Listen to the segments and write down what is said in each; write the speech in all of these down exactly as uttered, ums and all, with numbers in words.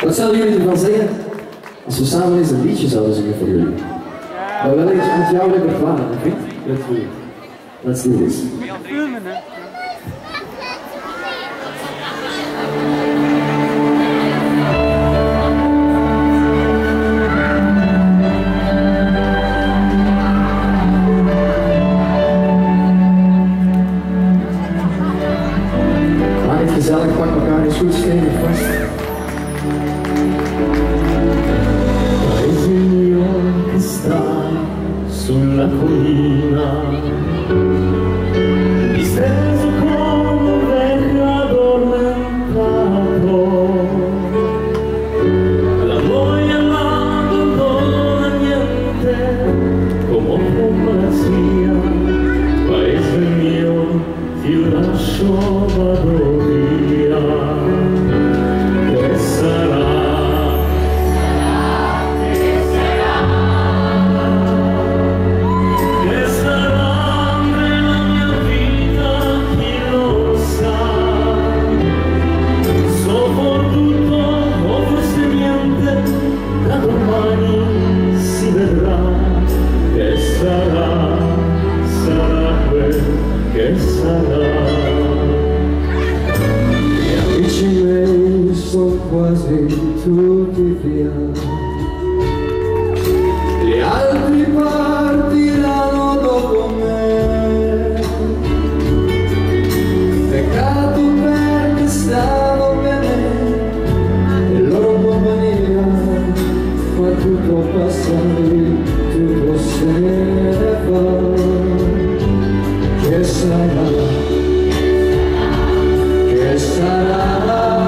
Wat zouden jullie ervan zeggen als we samen eens een liedje zouden zingen voor jullie? Maar wel eens met jouw repertoire, vriend? Let's do it. Let's do this. Gezellig, pak elkaar eens goed stevig vast. Paese mio che stai sulla collina, disteso come un vecchio addormentato, la noia là non dona niente, come come sia. Paese mio, ti lascio, vado via. Che sarà? Che sarà? Che sarà nella mia vita? Chi lo sa? So fortunato o forse niente, da domani si vedrà. Che sarà? Sarà quel che sarà. Amici miei sono quasi tutti via, gli altri partiranno dopo me. Peccato perché stavo bene e loro compagnia, ma tutto passa e tutto se ne va. Che sarà? Che sarà,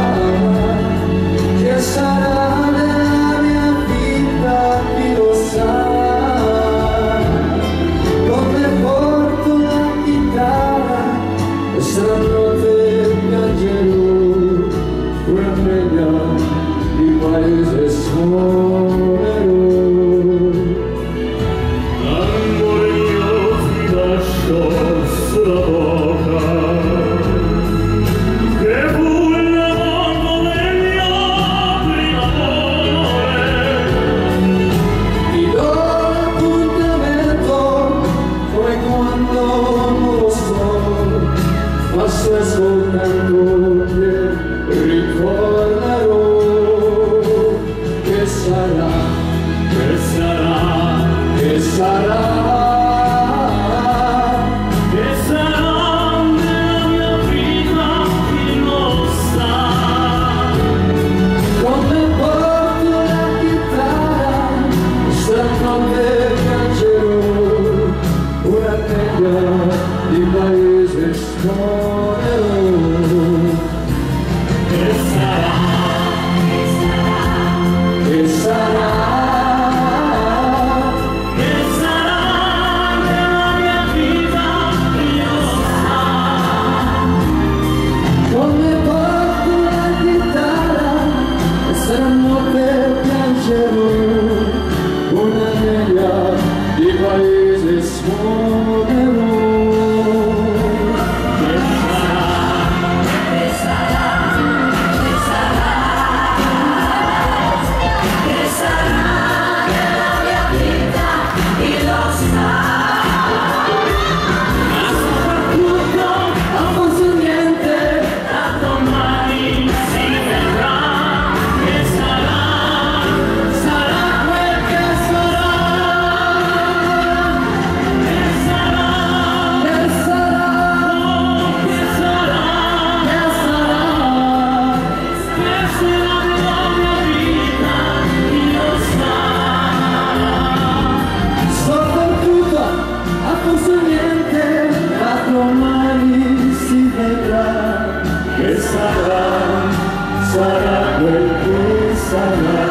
che sarà nella mia vita, chi lo sa. Come porto la chitarra e stanotte piangerò, una figlia di paese suonerò. Amore io ti lascio sulla bocca, passo ascoltando che ritornerò. Che sarà, che sarà, che sarà, che sarà nella mia vita, chi lo sa. come porto la chitarra, stanotte piangerò, una teglia di paese suonerò. Che sarà, che sarà, Che sarà, che sarà nella mia vita, chi lo sa. come porto la chitarra e stanotte piangerò, una neglia di paese suonerò. Che sarà, sarà quel che sarà.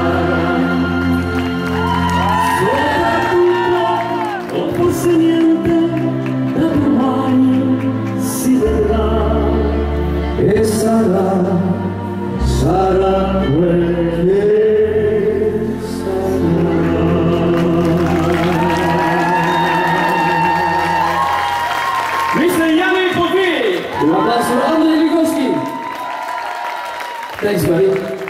Soprattutto, o forse niente, da domani si vedrà. E sarà, sarà quel che sarà. mister Janek Bovee! Un applauso per Andrej Likovski. Thanks, buddy.